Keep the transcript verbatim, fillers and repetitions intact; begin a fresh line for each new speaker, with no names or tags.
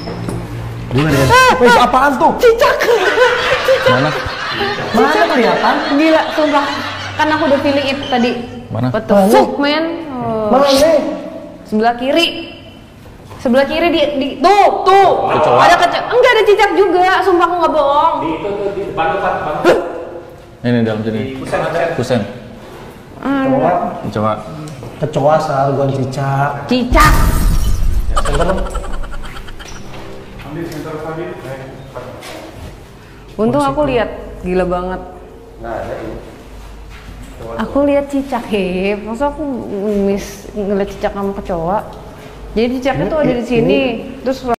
Dua deh. Wes apaan tuh?
Cicak. Cicak.
Mana?
Mana kelihatan?
Gila, sumpah. Kan aku udah feeling it tadi.
Mana?
What the fuck, man? Oh.
Mana?
Sebelah kiri. Sebelah kiri di, di tuh, tuh.
Kecoa.
Ada kecoa. Enggak, ada cicak juga. Sumpah aku nggak bohong.
Di itu tuh di depan depan depan.
Ini dalam sini.
Kusen kusen.
Kusen.
Kecoa.
Coba.
Kecoa sar, bukan cicak.
Cicak.
Ambil sensor tadi.
Untung aku lihat, gila banget.
Nah, ada ini.
Aku lihat cicak, hip. Masa aku miss ngeliat cicak sama kecoa? Jadi cicaknya tuh ada di sini. Terus